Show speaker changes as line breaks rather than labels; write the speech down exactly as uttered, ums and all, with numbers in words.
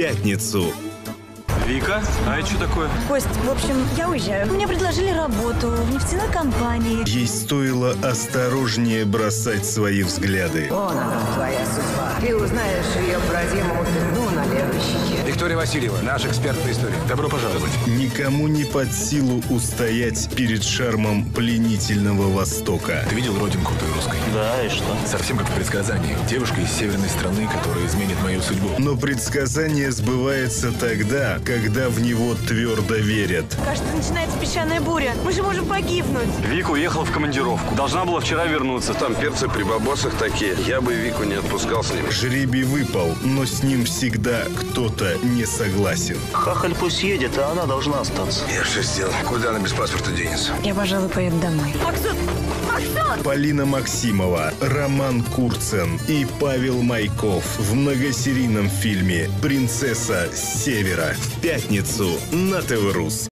пятницу.
Вика? А это что такое?
Кость, в общем, я уезжаю. Мне предложили работу в нефтяной компании.
Ей стоило осторожнее бросать свои взгляды.
Вон она, твоя судьба. Ты узнаешь ее по родимому пятну на левой щеке.
Виктория Васильева, наш эксперт по истории. Добро пожаловать.
Никому не под силу устоять перед шармом пленительного Востока.
Ты видел родинку той русской?
Да, и что?
Совсем как в предсказании. Девушка из северной страны, которая изменит мою судьбу.
Но предсказание сбывается тогда, когда в него твердо верят.
Кажется, начинается песчаная буря. Мы же можем погибнуть.
Вика уехала в командировку. Должна была вчера вернуться.
Там перцы при бабосах такие. Я бы Вику не отпускал с ними.
Жребий выпал, но с ним всегда кто-то не согласен.
Хахаль пусть едет, а она должна остаться.
Я все сделал. Куда она без паспорта денется?
Я, пожалуй, поеду домой. Максут! Максут!
Полина Максимова, Роман Курцен и Павел Майков в многосерийном фильме «Принцесса с севера» в пятницу на ТВ Рус.